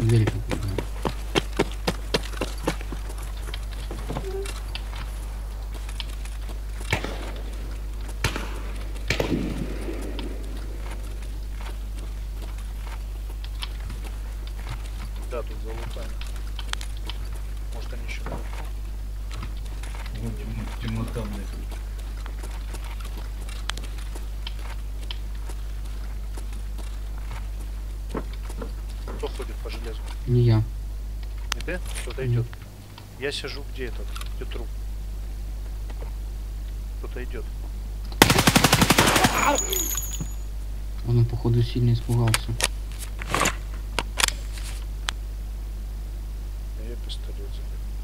двери попадаю. Да, тут залутаем. Может они еще наверху? Вот темнота, блядь. Кто ходит по железу? Не я. Не ты? Кто-то Нет. идет. Я сижу где этот? Где труп? Кто-то идет. Он, походу, сильно испугался. Я пистолет заберу.